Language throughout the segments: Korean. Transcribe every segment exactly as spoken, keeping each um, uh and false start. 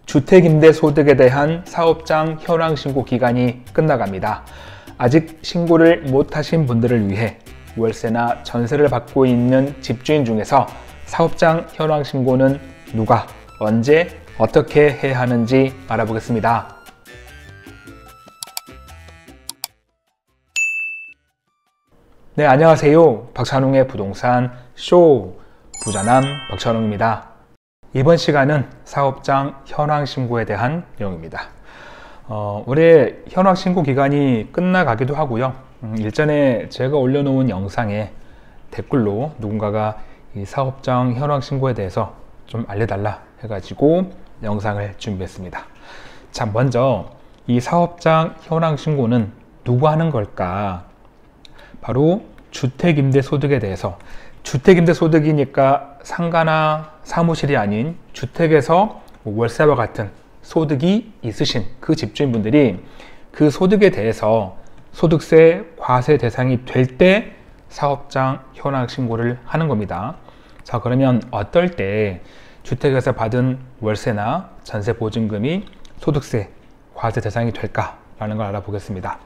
주택임대소득에 대한 사업장 현황신고 기간이 끝나갑니다. 아직 신고를 못하신 분들을 위해 월세나 전세를 받고 있는 집주인 중에서 사업장 현황신고는 누가, 언제, 어떻게 해야 하는지 알아보겠습니다. 네, 안녕하세요. 박찬웅의 부동산 쇼 부자남 박찬웅입니다. 이번 시간은 사업장 현황신고에 대한 내용입니다. 어, 올해 현황신고 기간이 끝나가기도 하고요. 음, 일전에 제가 올려놓은 영상에 댓글로 누군가가 이 사업장 현황신고에 대해서 좀 알려달라 해가지고 영상을 준비했습니다. 자, 먼저 이 사업장 현황신고는 누가 하는 걸까? 바로 주택임대소득에 대해서, 주택임대소득이니까 상가나 사무실이 아닌 주택에서 월세와 같은 소득이 있으신 그 집주인분들이 그 소득에 대해서 소득세 과세 대상이 될 때 사업장 현황신고를 하는 겁니다. 자, 그러면 어떨 때 주택에서 받은 월세나 전세 보증금이 소득세 과세 대상이 될까라는 걸 알아보겠습니다.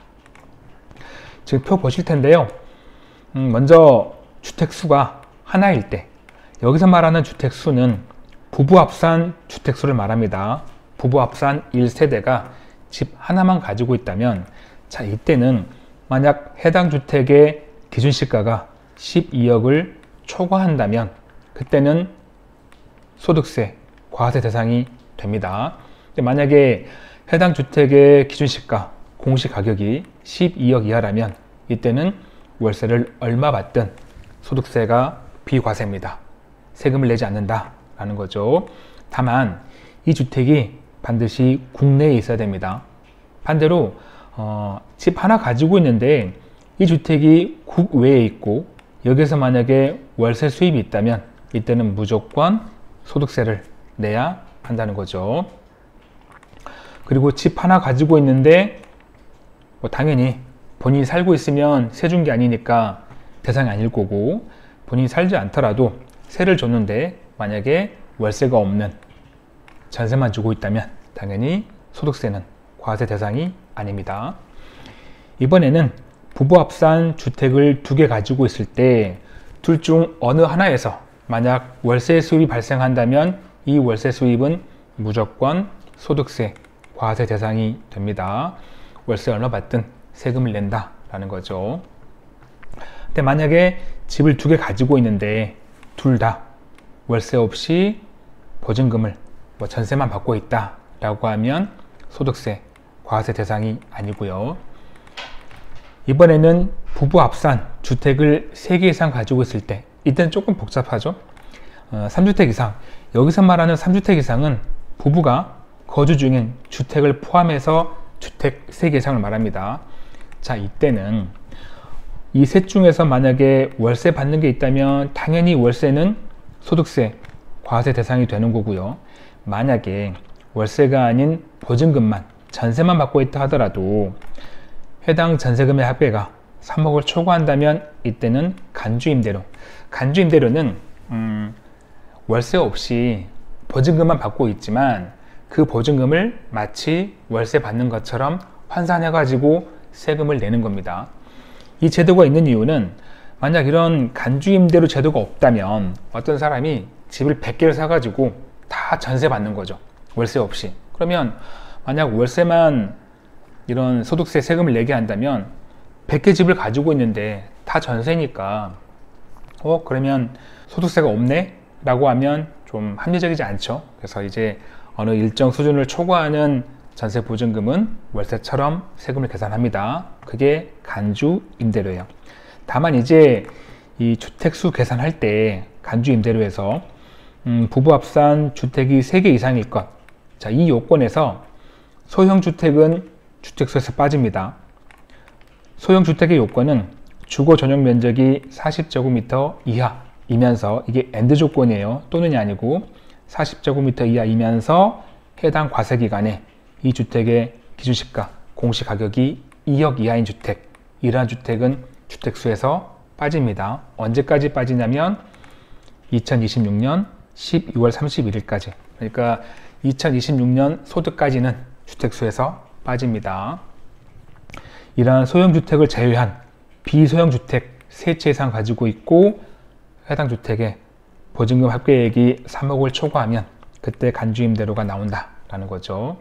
지금 표 보실 텐데요. 음, 먼저 주택수가 하나일 때, 여기서 말하는 주택수는 부부합산 주택수를 말합니다. 부부합산 일 세대가 집 하나만 가지고 있다면, 자, 이때는 만약 해당 주택의 기준시가가 십이억을 초과한다면 그때는 소득세 과세 대상이 됩니다. 근데 만약에 해당 주택의 기준시가 공시가격이 십이억 이하라면 이때는 월세를 얼마 받든 소득세가 비과세입니다. 세금을 내지 않는다 라는 거죠. 다만 이 주택이 반드시 국내에 있어야 됩니다. 반대로 어, 집 하나 가지고 있는데 이 주택이 국외에 있고 여기서 만약에 월세 수입이 있다면 이때는 무조건 소득세를 내야 한다는 거죠. 그리고 집 하나 가지고 있는데 뭐 당연히 본인이 살고 있으면 세 준 게 아니니까 대상이 아닐 거고, 본인이 살지 않더라도 세를 줬는데 만약에 월세가 없는 전세만 주고 있다면 당연히 소득세는 과세 대상이 아닙니다. 이번에는 부부합산 주택을 두 개 가지고 있을 때 둘 중 어느 하나에서 만약 월세 수입이 발생한다면 이 월세 수입은 무조건 소득세 과세 대상이 됩니다. 월세 얼마 받든 세금을 낸다 라는 거죠. 근데 만약에 집을 두 개 가지고 있는데 둘 다 월세 없이 보증금을 뭐 전세만 받고 있다 라고 하면 소득세 과세 대상이 아니고요. 이번에는 부부 합산 주택을 세 개 이상 가지고 있을 때, 이때는 조금 복잡하죠. 어, 삼 주택 이상, 여기서 말하는 삼 주택 이상은 부부가 거주 중인 주택을 포함해서 주택 세 개 이상을 말합니다. 자, 이때는 이 셋 중에서 만약에 월세 받는 게 있다면 당연히 월세는 소득세 과세 대상이 되는 거고요. 만약에 월세가 아닌 보증금만, 전세만 받고 있다 하더라도 해당 전세금의 합계가 삼억을 초과한다면 이때는 간주임대료, 간주임대료는 음, 월세 없이 보증금만 받고 있지만 그 보증금을 마치 월세 받는 것처럼 환산해 가지고 세금을 내는 겁니다. 이 제도가 있는 이유는 만약 이런 간주임대료 제도가 없다면 어떤 사람이 집을 백 개를 사가지고 다 전세 받는 거죠. 월세 없이. 그러면 만약 월세만 이런 소득세 세금을 내게 한다면 백 개 집을 가지고 있는데 다 전세니까 어 그러면 소득세가 없네? 라고 하면 좀 합리적이지 않죠. 그래서 이제 어느 일정 수준을 초과하는 전세 보증금은 월세처럼 세금을 계산합니다. 그게 간주 임대료예요. 다만 이제 이 주택수 계산할 때 간주 임대료에서 음, 부부합산 주택이 세 개 이상일 것, 자, 이 요건에서 소형 주택은 주택수에서 빠집니다. 소형 주택의 요건은 주거 전용 면적이 사십 제곱미터 이하이면서, 이게 엔드 조건이에요. 또는이 아니고 사십 제곱미터 이하이면서 해당 과세 기간에 이 주택의 기준시가 공시가격이 이억 이하인 주택, 이러한 주택은 주택수에서 빠집니다. 언제까지 빠지냐면 이천이십육 년 십이월 삼십일일까지. 그러니까 이천이십육 년 소득까지는 주택수에서 빠집니다. 이러한 소형주택을 제외한 비소형주택 세 채 이상 가지고 있고 해당 주택에 보증금 합계액이 삼억을 초과하면 그때 간주임대료가 나온다라는 거죠.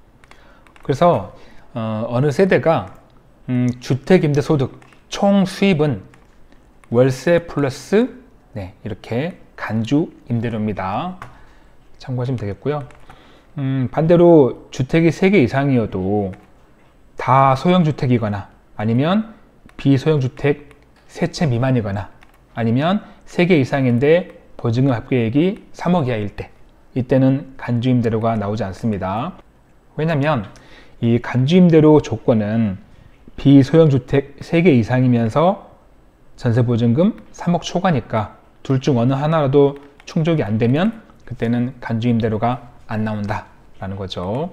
그래서 어, 어느 세대가 음, 주택임대소득 총 수입은 월세 플러스 네, 이렇게 간주임대료입니다. 참고하시면 되겠고요. 음, 반대로 주택이 세 개 이상이어도 다 소형주택이거나 아니면 비소형주택 세 채 미만이거나 아니면 세 개 이상인데 보증금 합계액이 삼억 이하일 때, 이때는 간주임대료가 나오지 않습니다. 왜냐하면 이 간주임대료 조건은 비소형주택 세 개 이상이면서 전세보증금 삼억 초과니까 둘 중 어느 하나라도 충족이 안 되면 그때는 간주임대료가 안 나온다 라는 거죠.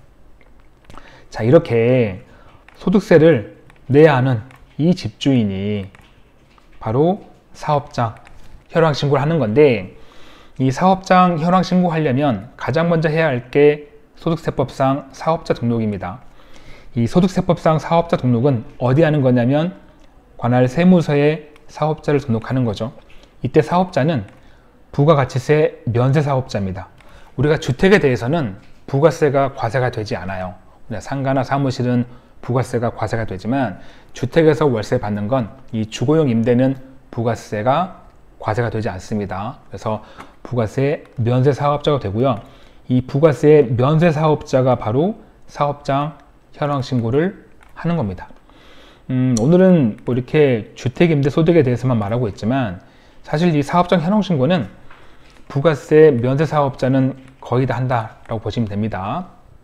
자, 이렇게 소득세를 내야 하는 이 집주인이 바로 사업장 현황신고를 하는 건데, 이 사업장 현황신고 하려면 가장 먼저 해야 할 게 소득세법상 사업자 등록입니다. 이 소득세법상 사업자 등록은 어디 하는 거냐면 관할 세무서에 사업자를 등록하는 거죠. 이때 사업자는 부가가치세 면세 사업자입니다. 우리가 주택에 대해서는 부가세가 과세가 되지 않아요. 상가나 사무실은 부가세가 과세가 되지만 주택에서 월세 받는 건 이 주거용 임대는 부가세가 과세가 되지 않습니다. 그래서 부가세 면세 사업자가 되고요. 이 부가세 면세 사업자가 바로 사업장 현황 신고를 하는 겁니다. 음, 오늘은 뭐 이렇게 주택임대소득에 대해서만 말하고 있지만 사실 이 사업장 현황 신고는 부가세 면세 사업자는 거의 다 한다라고 보시면 됩니다.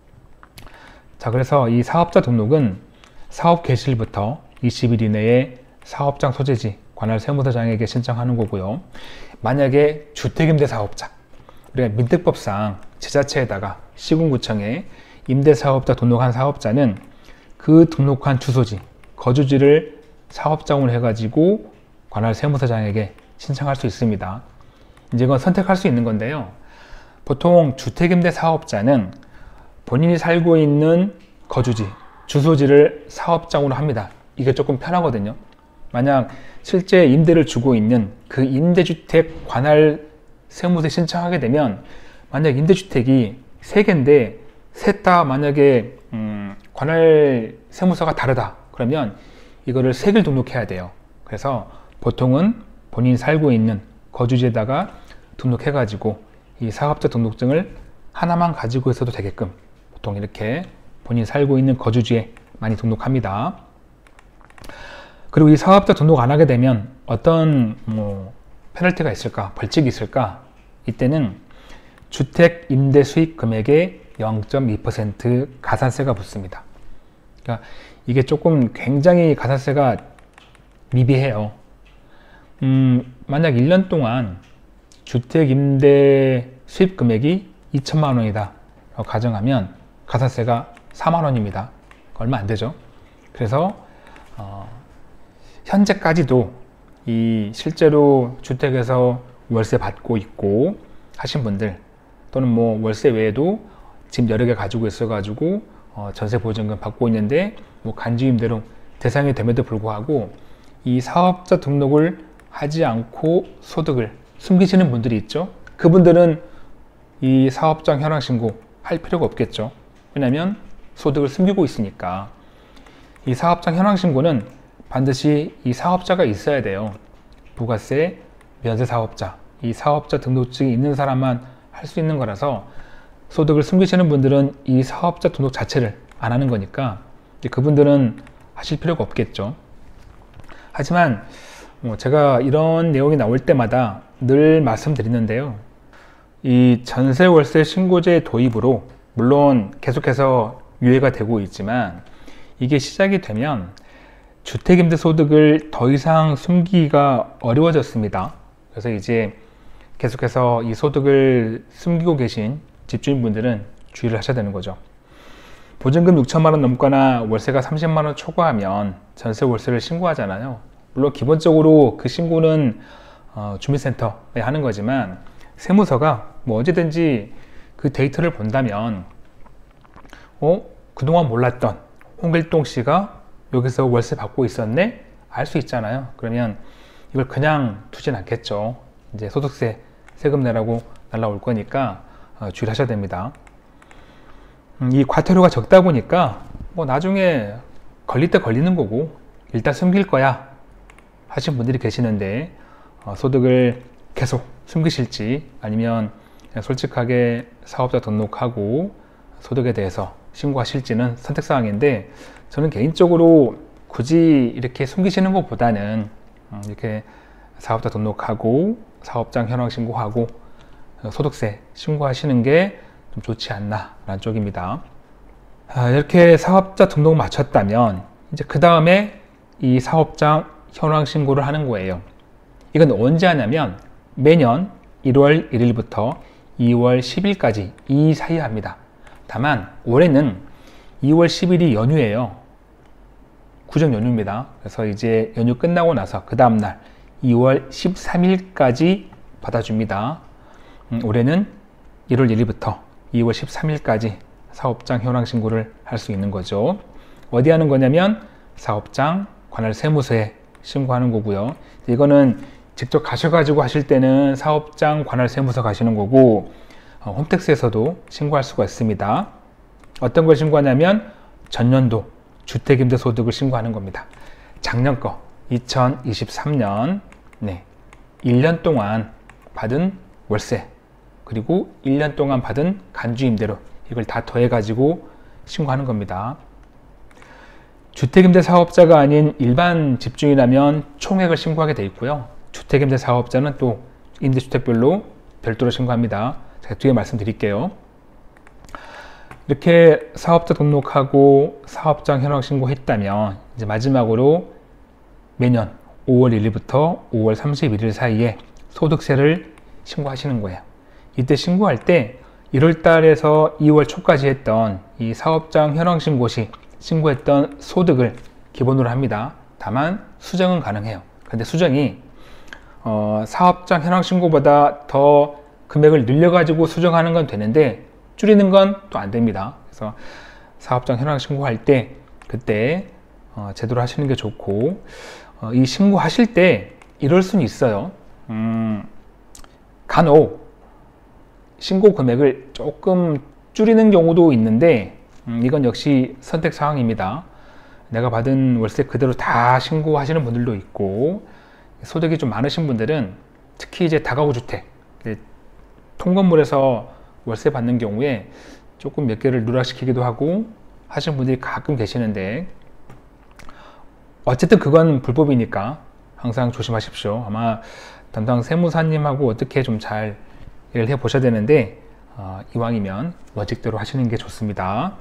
자, 그래서 이 사업자 등록은 사업 개시일부터 이십 일 이내에 사업장 소재지 관할 세무서장에게 신청하는 거고요. 만약에 주택임대 사업자, 우리가 민특법상 지자체에다가 시군구청에 임대사업자 등록한 사업자는 그 등록한 주소지, 거주지를 사업장으로 해가지고 관할 세무서장에게 신청할 수 있습니다. 이제 이건 선택할 수 있는 건데요. 보통 주택임대 사업자는 본인이 살고 있는 거주지, 주소지를 사업장으로 합니다. 이게 조금 편하거든요. 만약 실제 임대를 주고 있는 그 임대주택 관할 세무서에 신청하게 되면 만약 임대주택이 세 개인데 셋 다 만약에 음, 관할 세무서가 다르다 그러면 이거를 세 개를 등록해야 돼요. 그래서 보통은 본인이 살고 있는 거주지에다가 등록해 가지고 이 사업자 등록증을 하나만 가지고 있어도 되게끔 보통 이렇게 본인이 살고 있는 거주지에 많이 등록합니다. 그리고 이 사업자 등록 안 하게 되면 어떤 뭐 페널티가 있을까, 벌칙이 있을까? 이때는 주택 임대 수익 금액의 영 점 이 퍼센트 가산세가 붙습니다. 그러니까 이게 조금 굉장히 가산세가 미비해요. 음, 만약 일 년 동안 주택 임대 수입 금액이 이천만 원이다 가정하면 가산세가 사만 원입니다. 얼마 안 되죠. 그래서 어, 현재까지도 이 실제로 주택에서 월세 받고 있고 하신 분들, 또는 뭐 월세 외에도 집 여러 개 가지고 있어 가지고 어, 전세 보증금 받고 있는데 뭐 간주임대로 대상이 됨에도 불구하고 이 사업자 등록을 하지 않고 소득을 숨기시는 분들이 있죠. 그분들은 이 사업장 현황 신고 할 필요가 없겠죠. 왜냐하면 소득을 숨기고 있으니까. 이 사업장 현황 신고는 반드시 이 사업자가 있어야 돼요. 부가세 면세 사업자, 이 사업자 등록증이 있는 사람만 할 수 있는 거라서 소득을 숨기시는 분들은 이 사업자 등록 자체를 안 하는 거니까 그분들은 하실 필요가 없겠죠. 하지만 뭐 제가 이런 내용이 나올 때마다 늘 말씀드리는데요. 이 전세월세 신고제 도입으로 물론 계속해서 유예가 되고 있지만 이게 시작이 되면 주택임대소득을 더 이상 숨기기가 어려워졌습니다. 그래서 이제 계속해서 이 소득을 숨기고 계신 집주인분들은 주의를 하셔야 되는 거죠. 보증금 육천만 원 넘거나 월세가 삼십만 원 초과하면 전세 월세를 신고하잖아요. 물론 기본적으로 그 신고는 어, 주민센터에 하는 거지만 세무서가 뭐 언제든지 그 그 데이터를 본다면 어? 그동안 몰랐던 홍길동 씨가 여기서 월세 받고 있었네? 알 수 있잖아요. 그러면 이걸 그냥 두진 않겠죠. 이제 소득세 세금 내라고 날라올 거니까 어, 주의하셔야 됩니다. 음, 이 과태료가 적다 보니까 뭐 나중에 걸릴 때 걸리는 거고 일단 숨길 거야 하신 분들이 계시는데 어, 소득을 계속 숨기실지 아니면 그냥 솔직하게 사업자 등록하고 소득에 대해서 신고하실지는 선택사항인데 저는 개인적으로 굳이 이렇게 숨기시는 것보다는 음, 이렇게 사업자 등록하고 사업장 현황 신고하고 소득세 신고하시는 게 좀 좋지 않나 라는 쪽입니다. 아, 이렇게 사업자 등록을 마쳤다면 이제 그 다음에 이 사업장 현황 신고를 하는 거예요. 이건 언제 하냐면 매년 일월 일일부터 이월 십일까지 이 사이에 합니다. 다만 올해는 이월 십일이 연휴예요. 구정 연휴입니다. 그래서 이제 연휴 끝나고 나서 그 다음날 이월 십삼일까지 받아줍니다. 음, 올해는 일월 일일부터 이월 십삼일까지 사업장 현황 신고를 할 수 있는 거죠. 어디 하는 거냐면 사업장 관할 세무서에 신고하는 거고요. 이거는 직접 가셔가지고 하실 때는 사업장 관할 세무서 가시는 거고 어, 홈택스에서도 신고할 수가 있습니다. 어떤 걸 신고하냐면 전년도 주택임대소득을 신고하는 겁니다. 작년 거 이천이십삼년 네, 일 년 동안 받은 월세 그리고 일 년 동안 받은 간주임대료 이걸 다 더해 가지고 신고하는 겁니다. 주택임대 사업자가 아닌 일반 집주인이라면 총액을 신고하게 돼 있고요. 주택임대 사업자는 또 임대주택별로 별도로 신고합니다. 제가 뒤에 말씀드릴게요. 이렇게 사업자 등록하고 사업장 현황 신고했다면 이제 마지막으로 매년 오월 일일부터 오월 삼십일일 사이에 소득세를 신고하시는 거예요. 이때 신고할 때 일월 달에서 이월 초까지 했던 이 사업장 현황 신고 시 신고했던 소득을 기본으로 합니다. 다만 수정은 가능해요. 근데 수정이 어, 사업장 현황 신고보다 더 금액을 늘려가지고 수정하는 건 되는데 줄이는 건 또 안 됩니다. 그래서 사업장 현황 신고할 때 그때 어, 제대로 하시는 게 좋고 어, 이 신고하실 때 이럴 수는 있어요. 음, 간혹 신고 금액을 조금 줄이는 경우도 있는데 음, 이건 역시 선택 사항입니다. 내가 받은 월세 그대로 다 신고하시는 분들도 있고 소득이 좀 많으신 분들은 특히 이제 다가구 주택 통건물에서 월세 받는 경우에 조금 몇 개를 누락시키기도 하고 하시는 분들이 가끔 계시는데 어쨌든 그건 불법이니까 항상 조심하십시오. 아마 담당 세무사님하고 어떻게 좀 잘 일을 해 보셔야 되는데 어, 이왕이면 원칙대로 하시는 게 좋습니다.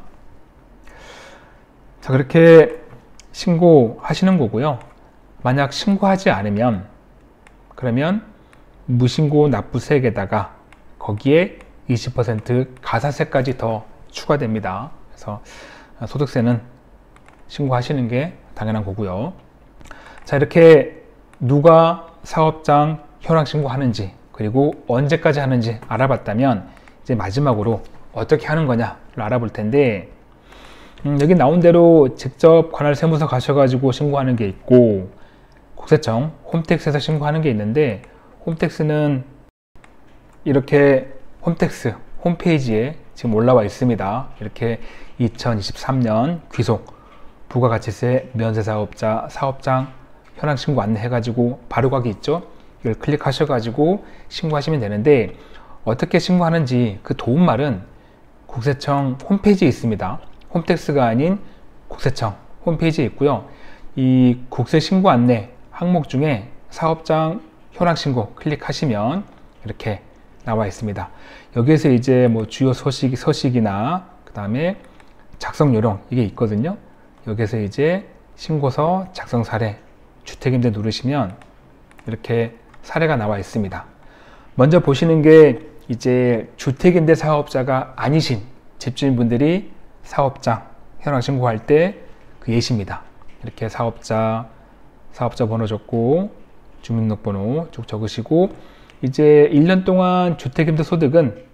자, 그렇게 신고하시는 거고요. 만약 신고하지 않으면 그러면 무신고 납부세액에다가 거기에 이십 퍼센트 가산세까지 더 추가됩니다. 그래서 소득세는 신고하시는 게 당연한 거고요. 자, 이렇게 누가 사업장 현황 신고하는지 그리고 언제까지 하는지 알아봤다면 이제 마지막으로 어떻게 하는 거냐를 알아볼 텐데 음, 여기 나온 대로 직접 관할 세무서 가셔가지고 신고하는 게 있고 국세청 홈택스에서 신고하는 게 있는데 홈택스는 이렇게 홈택스 홈페이지에 지금 올라와 있습니다. 이렇게 이천이십삼년 귀속 부가가치세 면세사업자 사업장 현황 신고 안내 해가지고 바로 가기 있죠. 이걸 클릭하셔가지고 신고하시면 되는데 어떻게 신고하는지 그 도움말은 국세청 홈페이지에 있습니다. 홈택스가 아닌 국세청 홈페이지에 있고요. 이 국세 신고 안내 항목 중에 사업장 현황 신고 클릭하시면 이렇게 나와 있습니다. 여기에서 이제 뭐 주요 서식, 서식이나 그 다음에 작성 요령 이게 있거든요. 여기에서 이제 신고서 작성 사례 주택임대 누르시면 이렇게 사례가 나와 있습니다. 먼저 보시는 게 이제 주택임대 사업자가 아니신 집주인분들이 사업장 현황 신고할 때 그 예시입니다. 이렇게 사업자 사업자 번호 적고 주민등록번호 쭉 적으시고 이제 일 년 동안 주택임대 소득은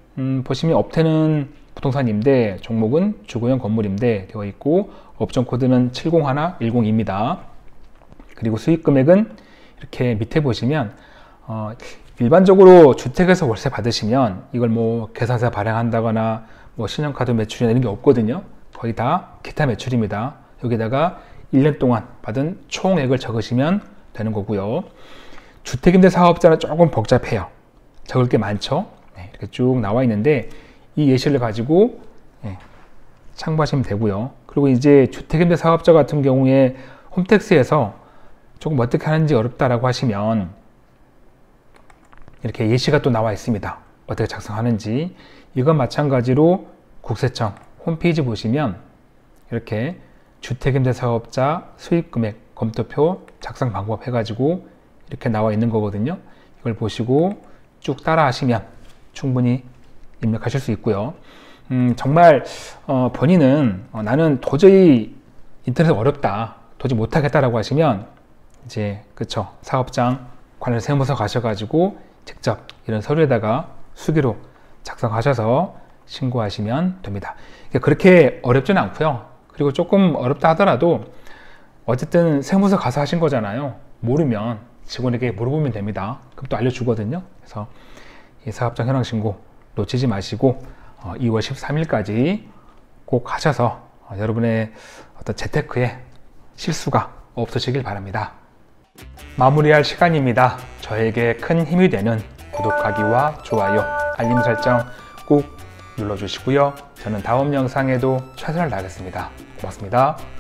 음, 보시면 업태는 부동산 임대, 종목은 주거용 건물 임대 되어 있고 업종 코드는 칠공일일공이입니다. 그리고 수익 금액은 이렇게 밑에 보시면 어, 일반적으로 주택에서 월세 받으시면 이걸 뭐 계산서 발행한다거나 뭐 신용카드 매출이나 이런 게 없거든요. 거의 다 기타 매출입니다. 여기다가 일 년 동안 받은 총액을 적으시면 되는 거고요. 주택임대 사업자는 조금 복잡해요. 적을 게 많죠. 네, 이렇게 쭉 나와 있는데 이 예시를 가지고 네, 참고하시면 되고요. 그리고 이제 주택임대 사업자 같은 경우에 홈택스에서 조금 어떻게 하는지 어렵다라고 하시면 이렇게 예시가 또 나와 있습니다. 어떻게 작성하는지. 이건 마찬가지로 국세청 홈페이지 보시면 이렇게 주택임대 사업자 수익금액 검토표 작성 방법 해가지고 이렇게 나와 있는 거거든요. 이걸 보시고 쭉 따라 하시면 충분히 입력하실 수 있고요. 음, 정말 어, 본인은 어, 나는 도저히 인터넷 어렵다, 도저히 못하겠다라고 하시면 이제 그쵸, 사업장 관련 세무서 가셔가지고 직접 이런 서류에다가 수기로 작성하셔서 신고하시면 됩니다. 그렇게 어렵지는 않고요. 그리고 조금 어렵다 하더라도 어쨌든 세무서 가서 하신 거잖아요. 모르면 직원에게 물어보면 됩니다. 그럼 또 알려주거든요. 그래서 이 사업장 현황 신고 놓치지 마시고 어, 이월 십삼일까지 꼭 하셔서 어, 여러분의 어떤 재테크에 실수가 없으시길 바랍니다. 마무리할 시간입니다. 저에게 큰 힘이 되는 구독하기와 좋아요, 알림 설정 꼭 눌러주시고요. 저는 다음 영상에도 최선을 다하겠습니다. 고맙습니다.